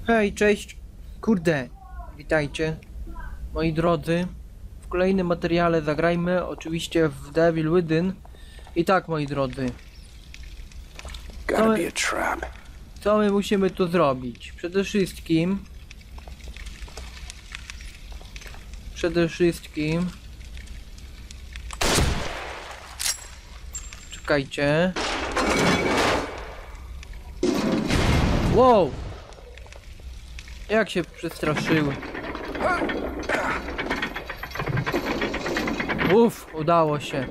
Hej, cześć. Kurde, witajcie, moi drodzy. W kolejnym materiale zagrajmy oczywiście w Devil Within. I tak, moi drodzy, Gotta be a trap. co my musimy tu zrobić? Przede wszystkim... Czekajcie. Wow! Jak się przestraszyły. Udało się.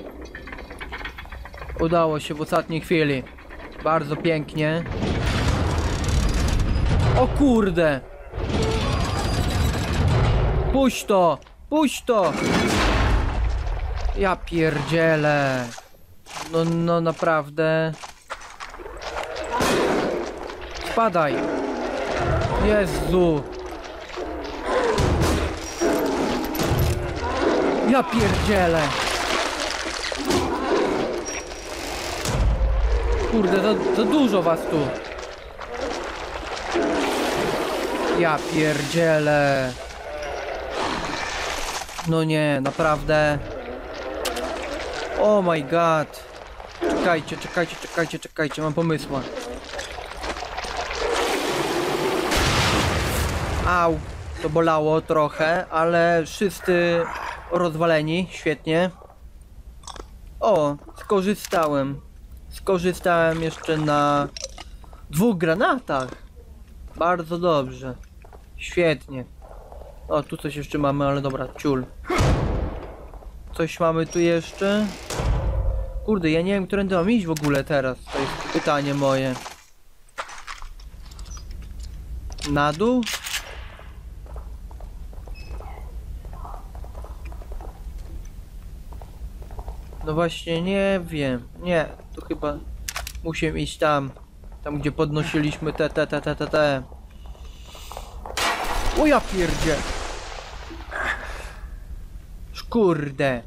Udało się w ostatniej chwili. Bardzo pięknie. O kurde! Puść to! Puść to! Ja pierdzielę. No naprawdę. Spadaj! Jezu! Ja pierdzielę! Kurde, za dużo was tu! Ja pierdzielę! No nie, naprawdę. Oh my god! Czekajcie, mam pomysła. Au, to bolało trochę, ale wszyscy rozwaleni, świetnie. O, skorzystałem jeszcze na 2 granatach. Bardzo dobrze, świetnie. O, tu coś jeszcze mamy, ale dobra, ciul. Coś mamy tu jeszcze. Kurde, ja nie wiem, którędy mam iść w ogóle teraz. To jest pytanie moje. Na dół? No właśnie, nie wiem. Nie, to chyba musimy iść tam. Tam, gdzie podnosiliśmy te. O ja pierdzie. Szkurde.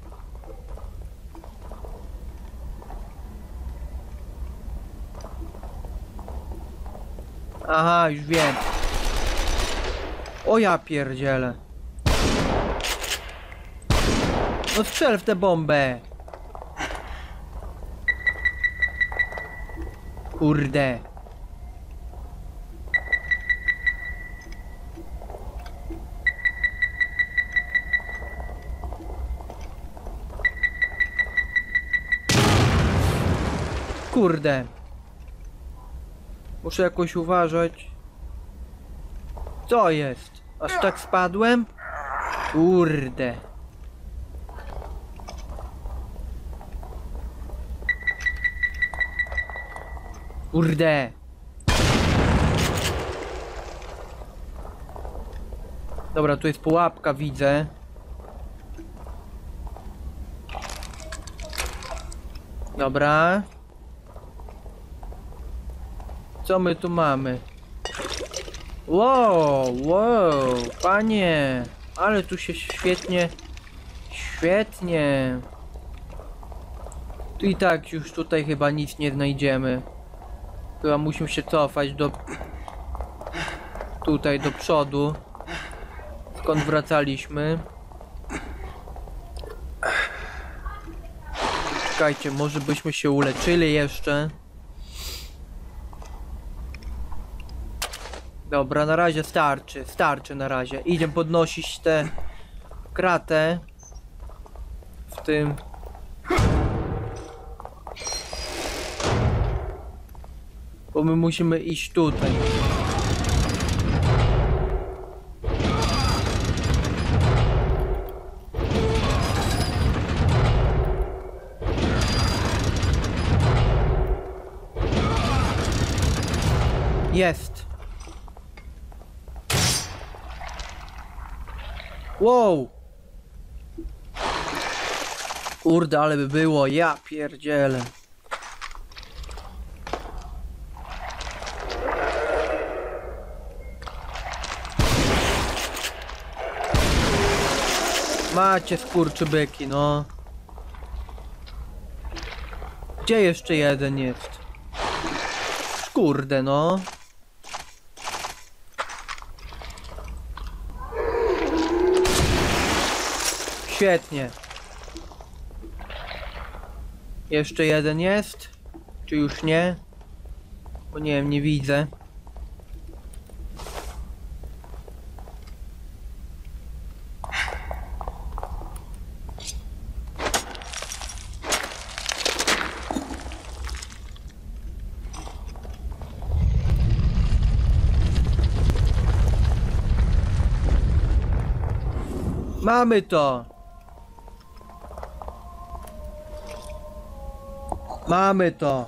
Aha, już wiem. O ja pierdzielę. No strzel w tę bombę. Kurde. Kurde. Muszę jakoś uważać. Co jest? Aż tak spadłem? Kurde. Kurde. Dobra, tu jest pułapka, widzę. Dobra. Co my tu mamy? Wow, panie. Ale tu się świetnie. Tu i tak już tutaj chyba nic nie znajdziemy. Chyba musimy się cofać do... Tutaj do przodu. Skąd wracaliśmy. Czekajcie, może byśmy się uleczyli jeszcze. Dobra, na razie starczy na razie. Idziemy podnosić tę kratę. W tym... Bo my musimy iść tutaj. Jest. Wow. Kurde, ale by było, ja pierdzielę. Macie skurczybyki, no. Gdzie jeszcze jeden jest? Kurde, no. Świetnie. Jeszcze jeden jest? Czy już nie? Bo nie wiem, nie widzę. Mamy to! Mamy to!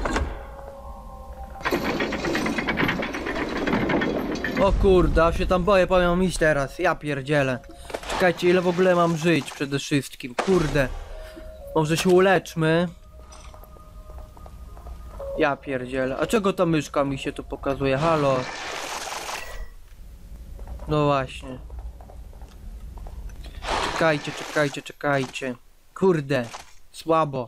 O kurde, aż się tam boję, powiem iść teraz. Ja pierdzielę. Czekajcie, ile w ogóle mam żyć przede wszystkim. Kurde. Może się uleczmy. Ja pierdzielę. A czego ta myszka mi się tu pokazuje? Halo? No właśnie. Czekajcie, czekajcie, czekajcie. Kurde. Słabo.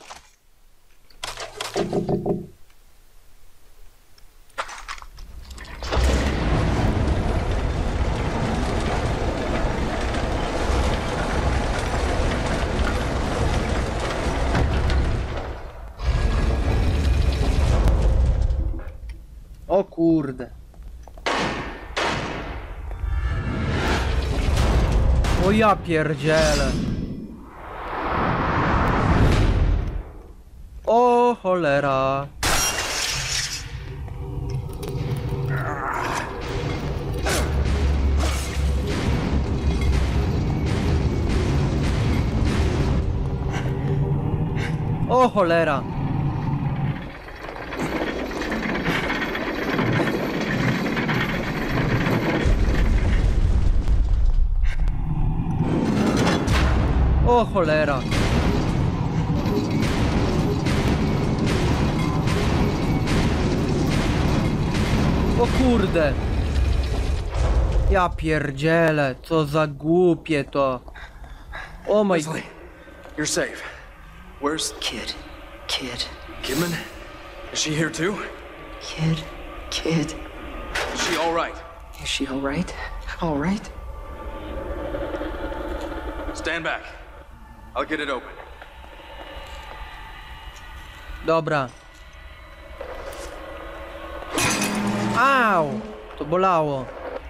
O kurde. O ja pierdzielę. O cholera. O cholera. O cholera. O kurde. Ja pierdzielę, co za głupie to. O my... Leslie, you're safe. Where's Kid. Kidman? Is she here too? Kid. Is she all right? Is she all right? All right? Stand back. I'll get it open. Dobra. Au! To bolało.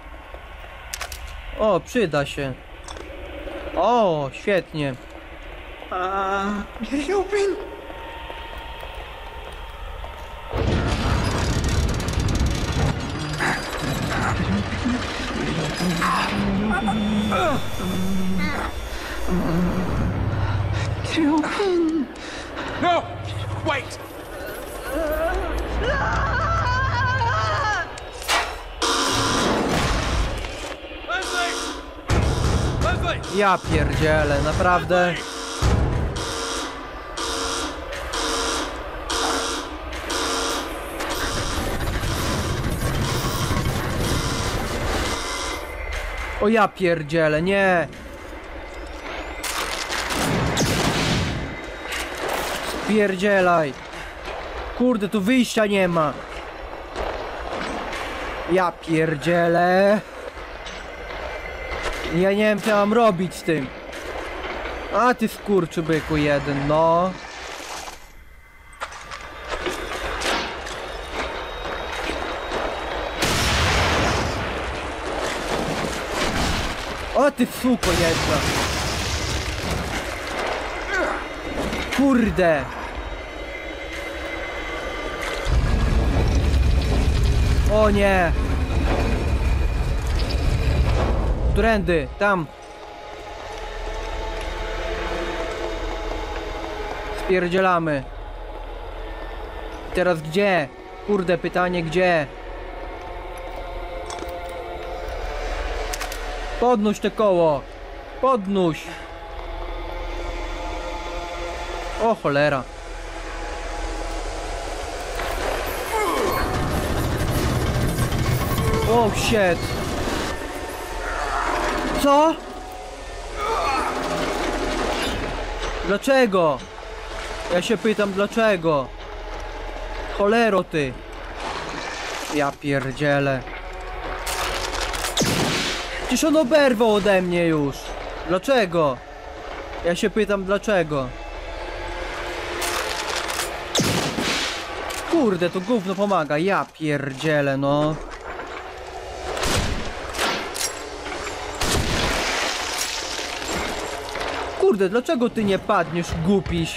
O, przyda się. O, świetnie. Get it open. Get it open. No! Wait! Leslie! Leslie! Ja pierdzielę, naprawdę. O ja pierdzielę, nie. Spierdzielaj. Kurde, tu wyjścia nie ma. Ja pierdzielę. Ja nie wiem, co mam robić z tym. A ty skurczybyku jeden, no. O ty suko jedna. Kurde. O nie. Którędy? Tam. Spierdzielamy. Teraz gdzie? Kurde, pytanie gdzie? Podnóż te koło. Podnóż. O cholera. O shit. Co? Dlaczego? Ja się pytam dlaczego. Cholero ty. Ja pierdzielę. Przecież on oberwał ode mnie już. Dlaczego? Ja się pytam dlaczego. Kurde, to gówno pomaga, ja pierdzielę, no. Kurde, dlaczego ty nie padniesz, głupiś?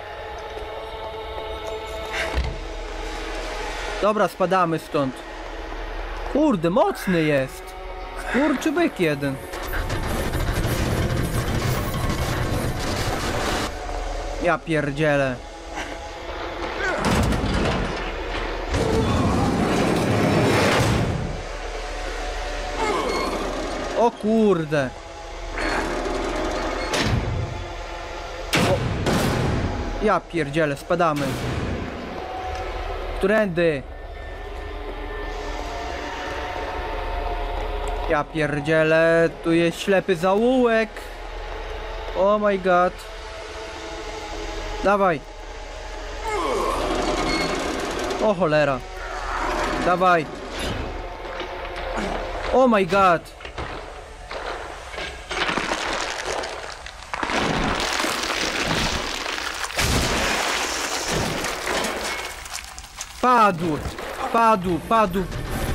Dobra, spadamy stąd. Kurde, mocny jest. Kurczy byk jeden. Ja pierdzielę. O kurde. O. Ja pierdzielę, spadamy. Którędy? Ja pierdzielę, tu jest ślepy zaułek. Oh my god. Dawaj. O cholera. Dawaj. Oh my god. Padł. Padł, padł.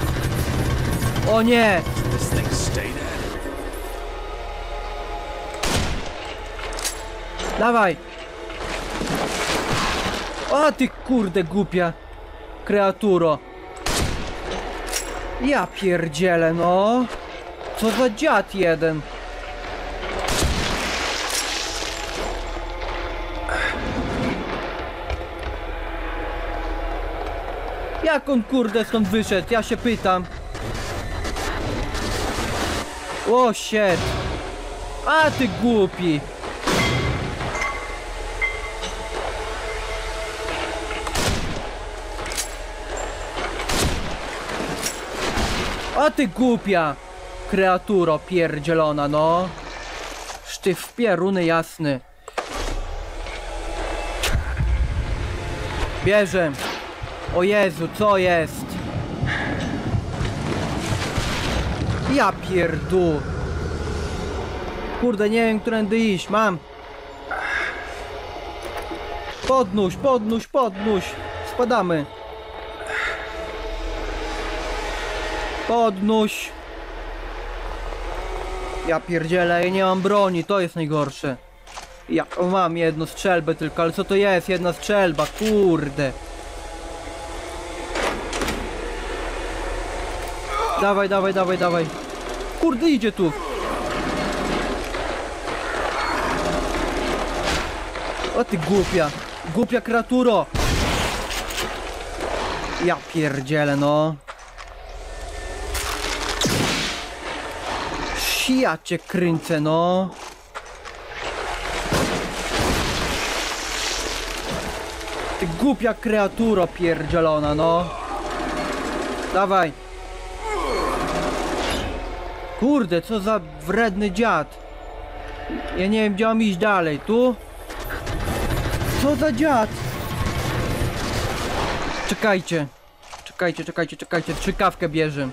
O nie. This thing stay dead. Dawaj. O ty kurde głupia kreaturo. Ja pierdzielę, no. Co za dziad jeden. Jak on kurde stąd wyszedł? Ja się pytam. O shit. A ty głupi. A ty głupia kreaturo pierdzielona, no. Sztyw w pieruny jasny. Bierzem. O Jezu, co jest? Ja pierdu. Kurde, nie wiem, którędy iść. Mam. Podnóż, podnóż, podnóż. Spadamy. Podnóż. Ja pierdzielę, ja nie mam broni, to jest najgorsze. Ja mam jedną strzelbę tylko, ale co to jest? Jedna strzelba, kurde. Dawaj, dawaj, dawaj, dawaj. Kurde, idzie tu. O ty głupia. Głupia kreaturo. Ja pierdzielę, no. Ja cię kręcę, no. Ty głupia kreaturo pierdzielona, no. Dawaj. Kurde, co za wredny dziad. Ja nie wiem, gdzie mam iść dalej. Tu? Co za dziad? Czekajcie. Czekajcie, czekajcie, czekajcie. Strzykawkę bierze.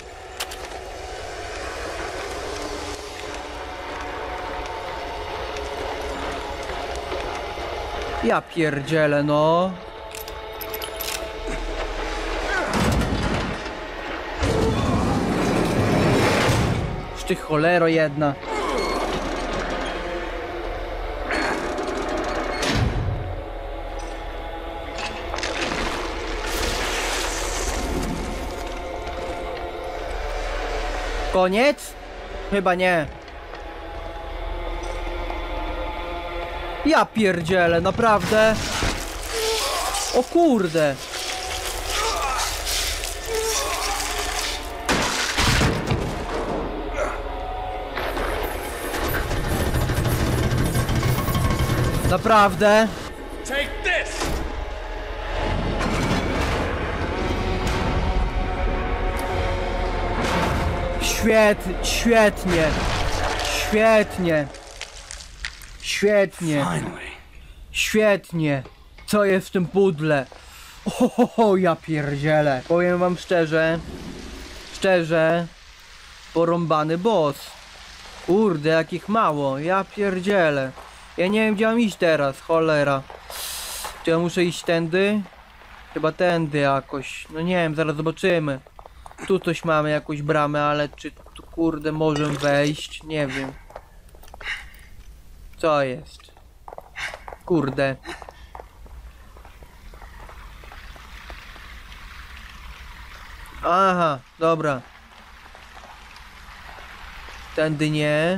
Ja pierdzielę, no. Ty cholero jedna. Koniec? Chyba nie. Ja pierdzielę, naprawdę? O kurde. Naprawdę? Take this! Świetnie. Świetnie. Świetnie. Finally. Świetnie. Co jest w tym pudle? O, ja pierdzielę. Powiem wam szczerze. Szczerze. Porąbany boss. Kurde, jakich mało. Ja pierdzielę. Ja nie wiem, gdzie mam iść teraz, cholera. Czy ja muszę iść tędy? Chyba tędy jakoś. No nie wiem, zaraz zobaczymy. Tu coś mamy, jakąś bramę, ale czy tu kurde możemy wejść? Nie wiem. Co jest? Kurde. Aha, dobra. Tędy nie.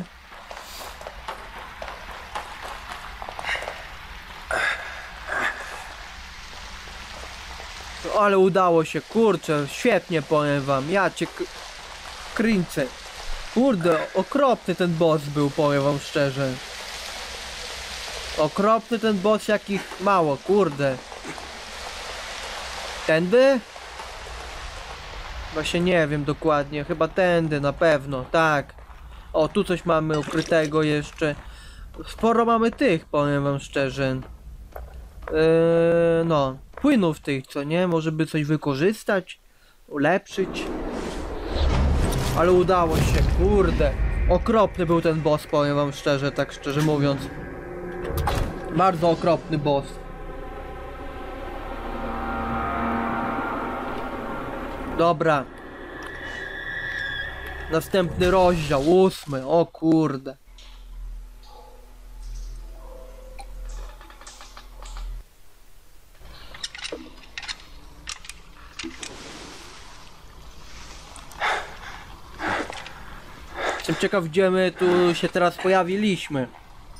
No, ale udało się, kurczę, świetnie powiem wam. Ja cię kręcę. Kurde, okropny ten boss był, powiem wam szczerze. Okropny ten boss, jakich mało, kurde. Tędy? Właśnie nie wiem dokładnie, chyba tędy na pewno, tak. O, tu coś mamy ukrytego jeszcze. Sporo mamy tych, powiem wam szczerze. No, płynów tych, co nie? Może by coś wykorzystać, ulepszyć. Ale udało się, kurde. Okropny był ten boss, powiem wam szczerze, tak szczerze mówiąc. Bardzo okropny boss. Dobra. Następny rozdział, 8. O kurde. Jestem ciekaw, gdzie my tu się teraz pojawiliśmy.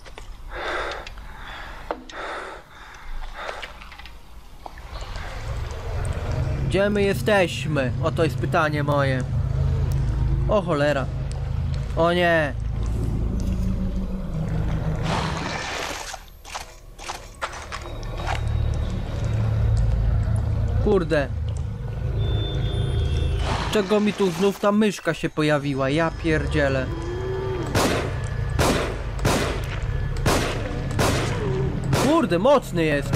Gdzie my jesteśmy? O, to jest pytanie moje. O cholera. O nie. Kurde. Czego mi tu znów ta myszka się pojawiła? Ja pierdzielę. Kurde, mocny jest.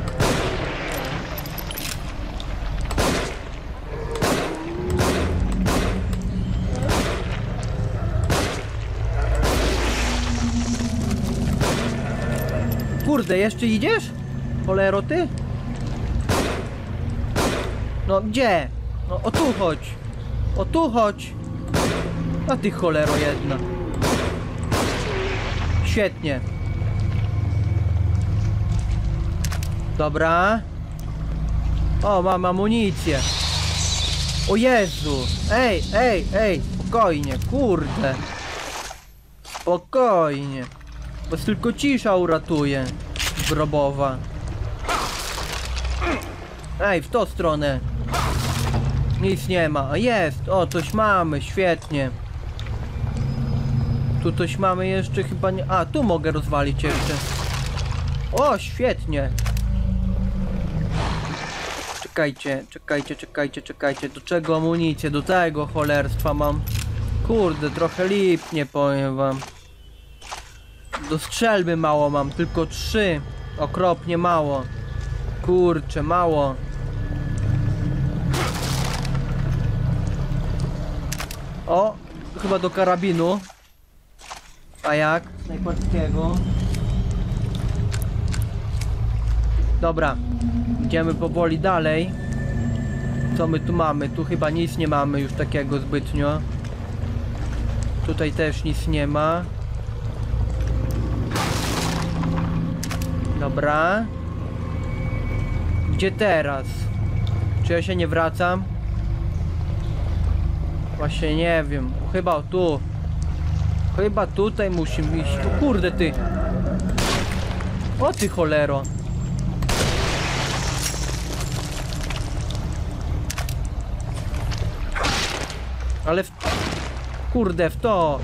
Kurde, jeszcze idziesz? Cholero ty? No gdzie? No o tu chodź. O tu chodź. A ty cholero jedna. Świetnie. Dobra. O, mam amunicję. O Jezu. Ej, ej, ej. Spokojnie, kurde. Spokojnie. Bo tylko cisza uratuje. Grobowa. Ej, w tą stronę. Nic nie ma. A jest. O, coś mamy. Świetnie. Tu coś mamy jeszcze chyba nie... A, tu mogę rozwalić jeszcze. O, świetnie. Czekajcie, czekajcie, czekajcie, czekajcie. Do czego amunicję? Do tego cholerstwa mam. Kurde, trochę lipnie, powiem wam. Do strzelby mało mam, tylko 3. Okropnie mało. Kurczę, mało. O, chyba do karabinu. A jak? Snajperskiego. Dobra. Idziemy powoli dalej. Co my tu mamy? Tu chyba nic nie mamy już takiego zbytnio. Tutaj też nic nie ma. Dobra. Gdzie teraz? Czy ja się nie wracam? Właśnie nie wiem. Chyba tu. Chyba tutaj musimy iść. O kurde ty. O ty cholero. Ale w... Kurde, w to.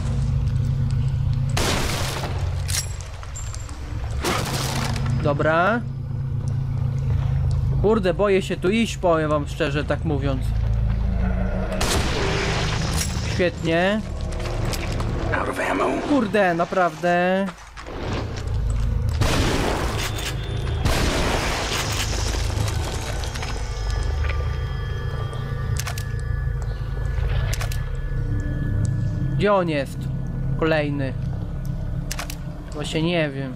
Dobra. Kurde, boję się tu iść, powiem wam szczerze, tak mówiąc. Świetnie. Out of ammo. Kurde, naprawdę. Gdzie on jest? Kolejny. Właśnie nie wiem.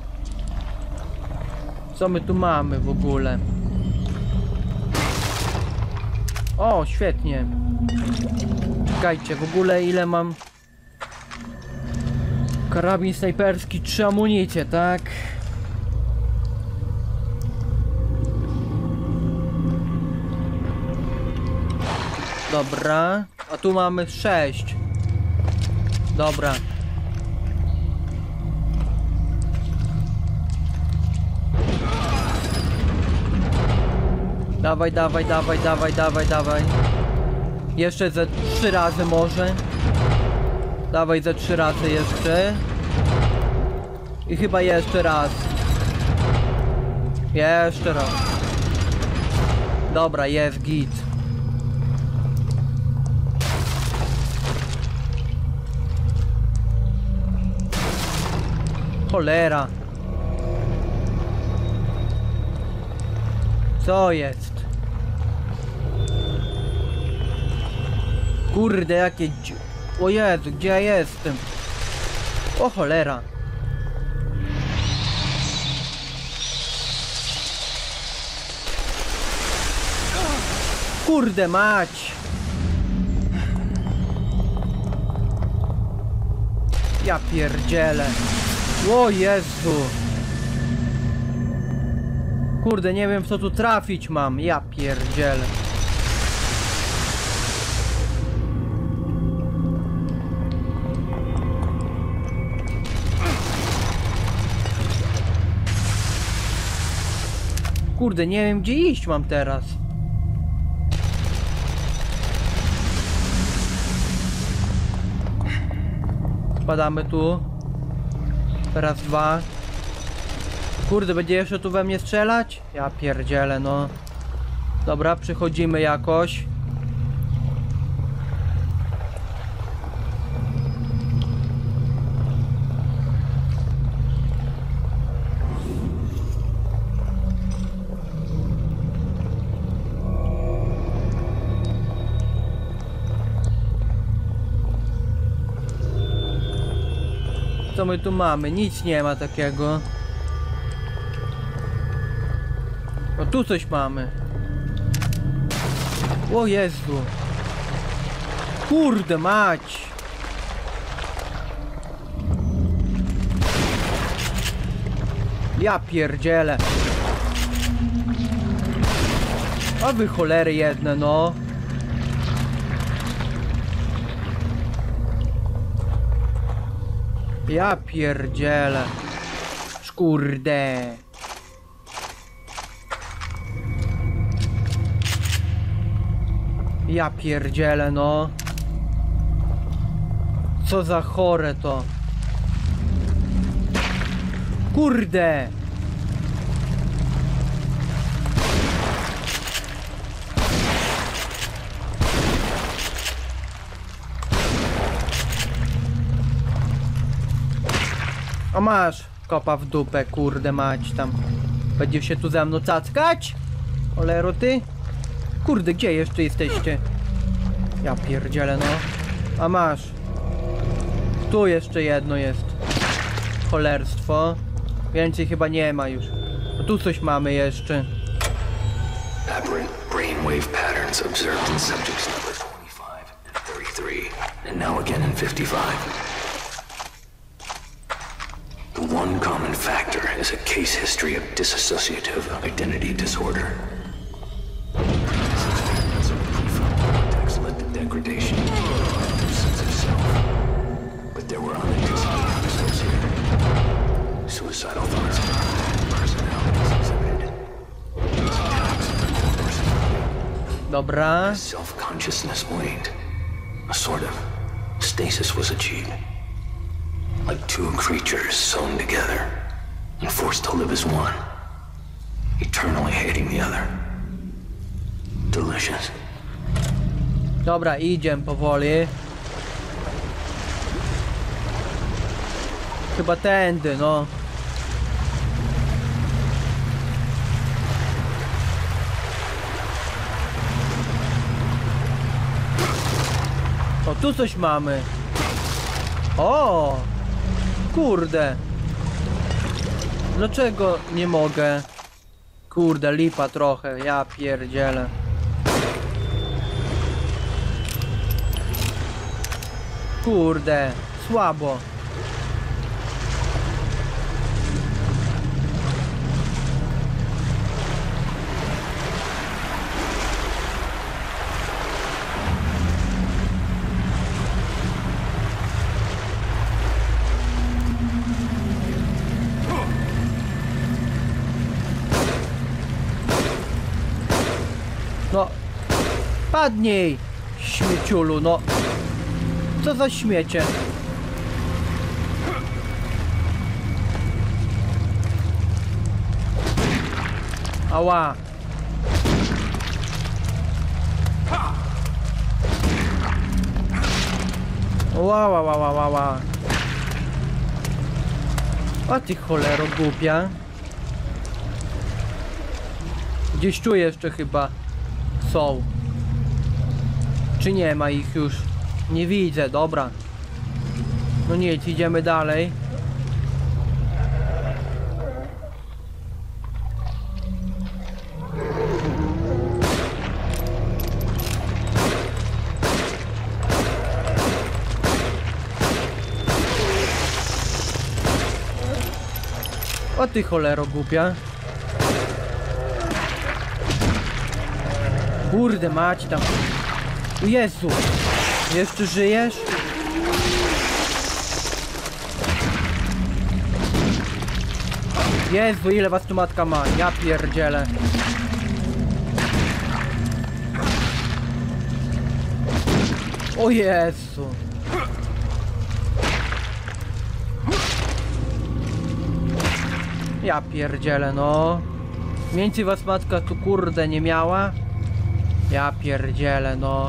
Co my tu mamy w ogóle? O, świetnie. Czekajcie, w ogóle ile mam? Karabin snajperski, 3 amunicje, tak? Dobra, a tu mamy 6. Dobra. Dawaj, dawaj, dawaj, dawaj, dawaj, dawaj. Jeszcze ze 3 razy może. Dawaj ze 3 razy jeszcze. I chyba jeszcze raz. Jeszcze raz. Dobra, jest git. Cholera. Co jest? Kurde, jakie... O Jezu, gdzie ja jestem? O cholera. Kurde mać. Ja pierdzielę. O Jezu. Kurde, nie wiem w co tu trafić mam. Ja pierdzielę. Kurde, nie wiem gdzie iść mam teraz. Spadamy tu. Teraz 2. Kurde, będzie jeszcze tu we mnie strzelać? Ja pierdzielę, no. Dobra, przychodzimy jakoś. Co my tu mamy? Nic nie ma takiego. O, tu coś mamy. O Jezu. Kurde mać. Ja pierdzielę. A wy cholery jedne, no. Ja pierdzielę. Szkurde. Ja pierdzielę, no. Co za chore to. Kurde. A masz kopa w dupę, kurde mać tam. Będziesz się tu ze mną cackać? Olero ty? Kurde, gdzie jeszcze jesteście? Ja pierdzielę, no. A masz. Tu jeszcze jedno jest. Cholerstwo. Więcej chyba nie ma już. A tu coś mamy jeszcze. Aberrant brainwave patterns observed in subjects number 25 and 33, and now again in 55. The one common factor is a case history of dissociative identity disorder. Cortex led to degradation of sense of self, but there were unanticipated associated suicidal thoughts and personalities exhibited. These attacks on personality. Dobra. Self-consciousness waned. A sort of stasis was achieved. Like two creatures sewn together and forced to live as one, eternally hating the other. Delicious. Dobra, idziemy powoli. Chyba tędy, no. O, tu coś mamy. O! Kurde. Dlaczego nie mogę? Kurde, lipa trochę, ja pierdzielę. Kurde, słabo. No, padnij, śmieciulu, no. Co za śmiecie? Ała. Ła, ła, ła, ła, ła, ła. A ty cholero głupia. Gdzieś tu jeszcze chyba są. Czy nie ma ich już? Nie widzę, dobra. No nic, idziemy dalej. O ty cholero głupia. Kurde mać tam. O Jezu. Jeszcze żyjesz? Jezu, ile was tu matka ma? Ja pierdzielę. O Jezu. Ja pierdzielę, no. Więcej was matka tu kurde nie miała. Ja pierdzielę, no.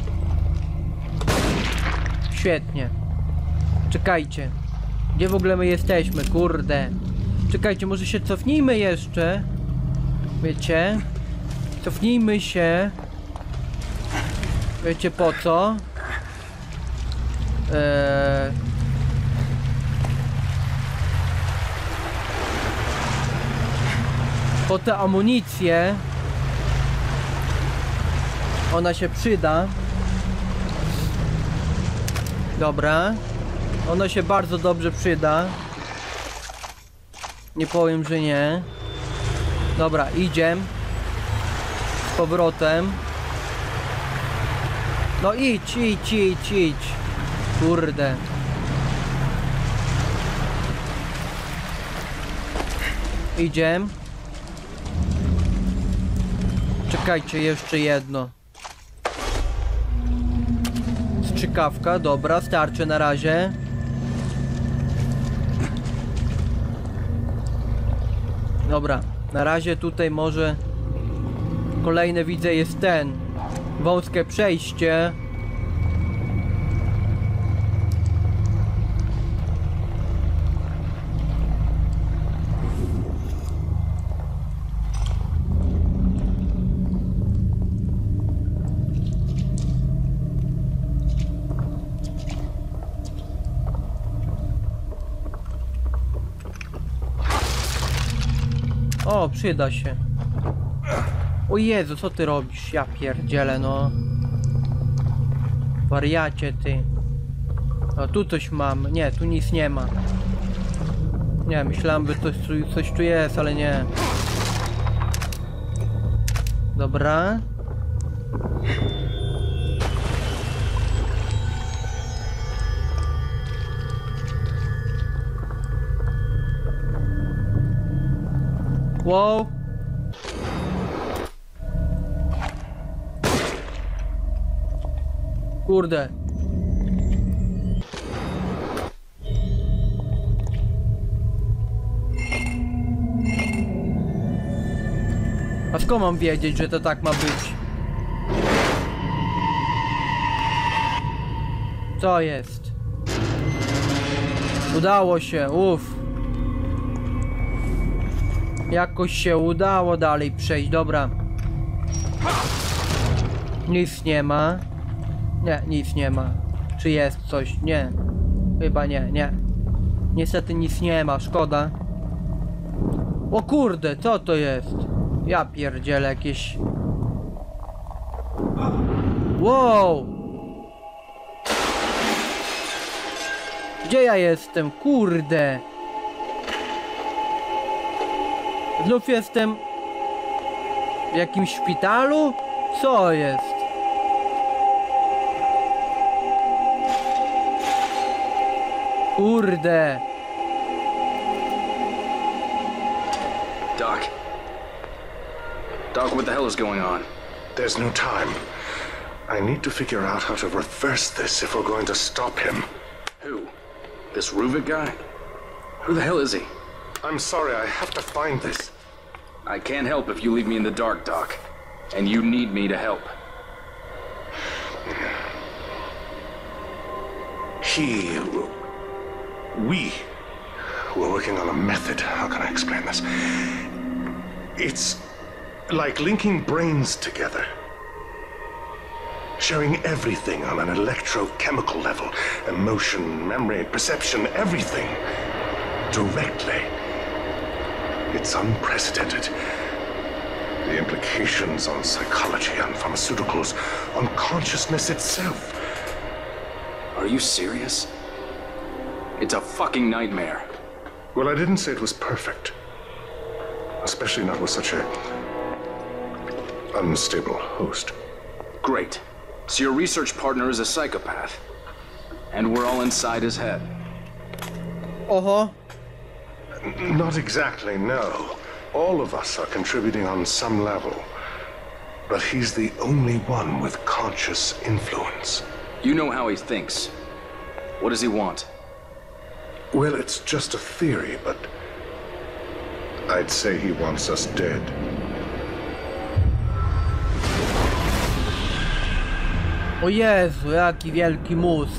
Świetnie. Czekajcie. Gdzie w ogóle my jesteśmy, kurde? Czekajcie, może się cofnijmy jeszcze. Wiecie? Cofnijmy się. Wiecie po co? Po tę amunicję. Ona się przyda. Dobra. Ona się bardzo dobrze przyda. Nie powiem, że nie. Dobra, idziemy. Z powrotem. No idź, idź, idź, idź. Kurde. Idziemy. Czekajcie, jeszcze jedno. Strzykawka, dobra, starczy na razie. Dobra, na razie tutaj może kolejne widzę jest ten wąskie przejście. O, przyda się. O Jezu, co ty robisz? Ja pierdzielę, no. Wariacie ty. O, tu coś mam. Nie, tu nic nie ma. Nie, myślałem, że coś tu jest, ale nie. Dobra. Wow. Kurde. A skąd mam wiedzieć, że to tak ma być? Co jest? Udało się, uff. Jakoś się udało dalej przejść, dobra. Nic nie ma. Nie, nic nie ma. Czy jest coś? Nie. Chyba nie, nie. Niestety nic nie ma, szkoda. O kurde, co to jest? Ja pierdzielę jakieś... Wow! Gdzie ja jestem? Kurde! Znów jestem... w jakimś szpitalu? Co jest? Kurde! Doc. Doc, what the hell is going on? There's no time. I need to figure out how to reverse this if we're going to stop him. Who? This Ruvik guy? Who the hell is he? I'm sorry, I have to find this. I can't help if you leave me in the dark, Doc. And you need me to help. We were working on a method. How can I explain this? It's like linking brains together. Sharing everything on an electrochemical level. Emotion, memory, perception, everything. Directly. It's unprecedented. The implications on psychology, on pharmaceuticals, on consciousness itself. Are you serious? It's a fucking nightmare. Well, I didn't say it was perfect. Especially not with such a unstable host. Great. So your research partner is a psychopath. And we're all inside his head. Oho. Not exactly, no. All of us are contributing on some level. But he's the only one with conscious influence. You know how he thinks. What does he want? Well, it's just a theory, but I'd say he wants us dead. O Jezu, jaki wielki mózg.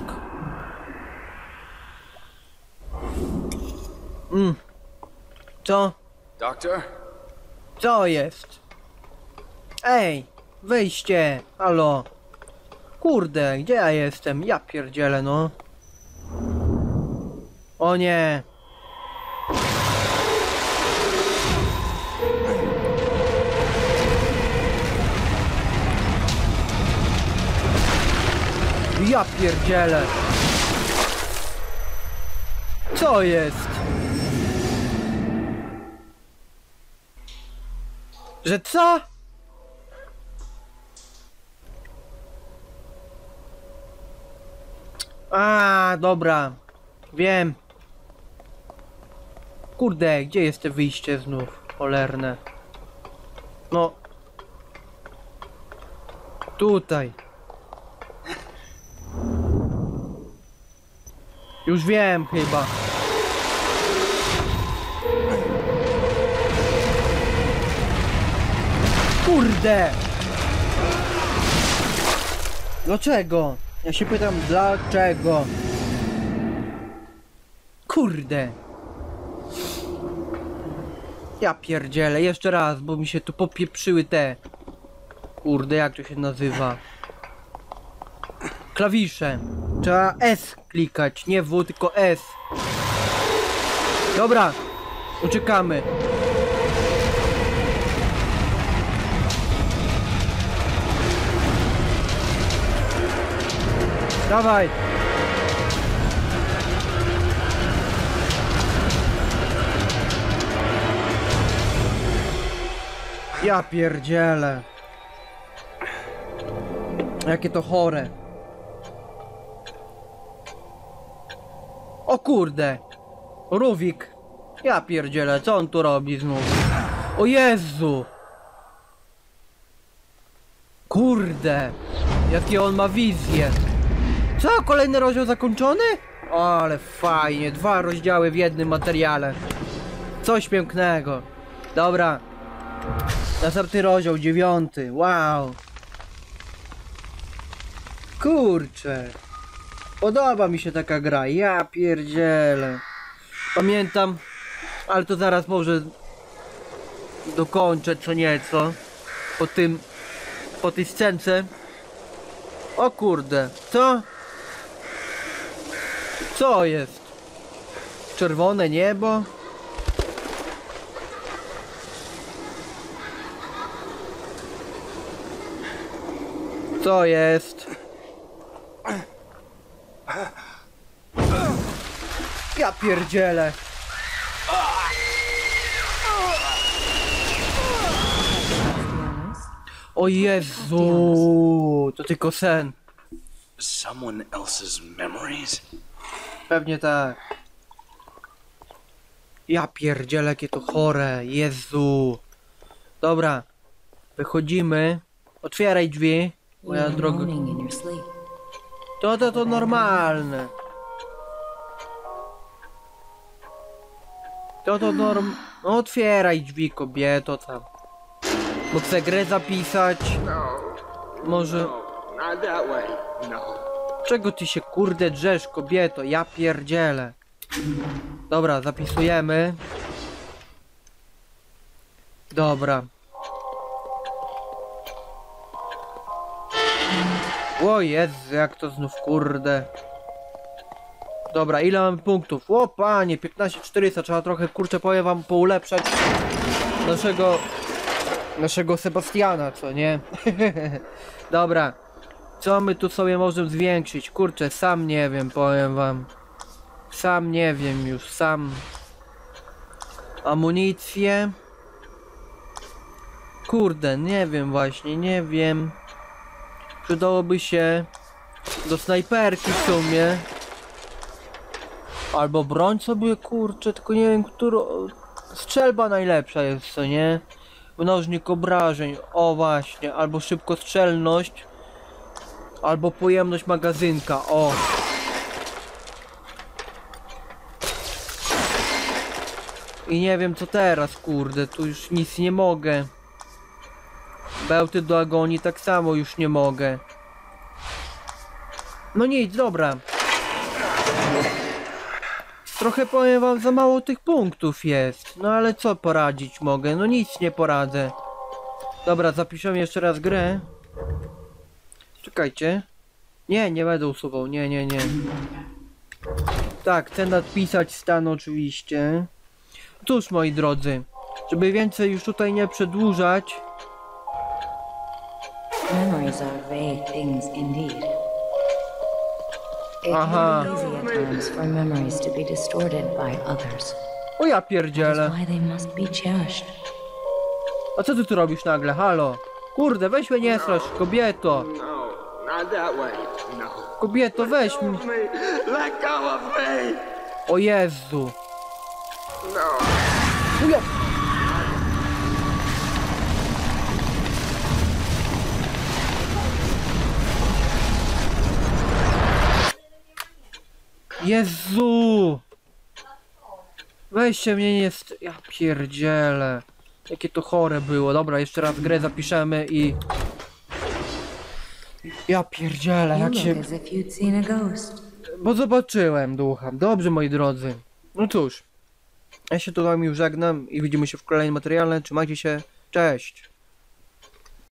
Co? Doctor? Co jest? Ej, wyjście, halo. Kurde, gdzie ja jestem? Ja pierdzielę, no. O nie. Ja pierdzielę. Co jest? Że co? A, dobra. Wiem. Kurde, gdzie jest to wyjście znów? Cholerne. No. Tutaj. Już wiem chyba. Kurde! Dlaczego? Ja się pytam, dlaczego? Kurde! Ja pierdzielę, jeszcze raz, bo mi się tu popieprzyły te... Kurde, jak to się nazywa? Klawisze. Trzeba S klikać, nie W, tylko S. Dobra, uciekamy. Dawaj. Ja pierdzielę. Jakie to chore. O kurde. Ruvik. Ja pierdzielę, co on tu robi znów? O Jezu. Kurde. Jakie on ma wizje. Co? Kolejny rozdział zakończony? O, ale fajnie. 2 rozdziały w jednym materiale. Coś pięknego. Dobra. Następny rozdział, 9. Wow. Kurczę. Podoba mi się taka gra. Ja pierdzielę. Pamiętam. Ale to zaraz może dokończę co nieco. Po tej scence. O kurde. Co? Co jest? Czerwone niebo? Co jest? Ja pierdzielę. O Jezu, to tylko sen. Someone else's memories? Pewnie tak. Ja pierdzielę, jakie to chore. Jezu. Dobra. Wychodzimy. Otwieraj drzwi. Moja droga. Moaning in your sleep. To normalne. No otwieraj drzwi, kobieto tam. Bo chcę grę zapisać. Może... Not that way. No. Czego ty się kurde drzesz, kobieto? Ja pierdzielę. Dobra, zapisujemy. Dobra. O Jezu, jak to znów kurde. Dobra, ile mamy punktów? O panie, 15400, trzeba trochę kurczę powiem wam poulepszać naszego Sebastiana, co nie? Dobra. Co my tu sobie możemy zwiększyć? Kurczę, sam nie wiem, powiem wam. Sam nie wiem już, sam. Amunicję. Kurde, nie wiem właśnie, nie wiem. Przydałoby się do snajperki w sumie. Albo broń sobie, kurczę, tylko nie wiem, którą... Strzelba najlepsza jest, co nie? Mnożnik obrażeń, o właśnie, albo szybkostrzelność. Albo pojemność magazynka, o. I nie wiem co teraz, kurde, tu już nic nie mogę. Bełty do agonii tak samo już nie mogę. No nic, dobra. Trochę powiem wam, za mało tych punktów jest. No ale co poradzić mogę, no nic nie poradzę. Dobra, zapiszę jeszcze raz grę. Czekajcie. Nie będę usuwał, nie. Tak, chcę nadpisać stan oczywiście. Cóż, moi drodzy, żeby więcej już tutaj nie przedłużać. Memories are vague things indeed. It Aha. can be easy at times for memories to be distorted by others. O ja That pierdzielę. is why they must be cherished. A co ty tu robisz nagle, halo? Kurde, weź mnie nie strasz, kobieto. No. Not that way. No. Kobieto, weź mnie. Let go of me. O Jezu. No. Uja. Jezu. Weźcie mnie nie ja pierdzielę. Jakie to chore było. Dobra, jeszcze raz grę zapiszemy i... Ja pierdzielę, You jak się... look as if you'd seen a ghost. Bo zobaczyłem ducha. Dobrze, moi drodzy. No cóż. Ja się tu wam już żegnam i widzimy się w kolejnym materiale. Trzymajcie się. Cześć.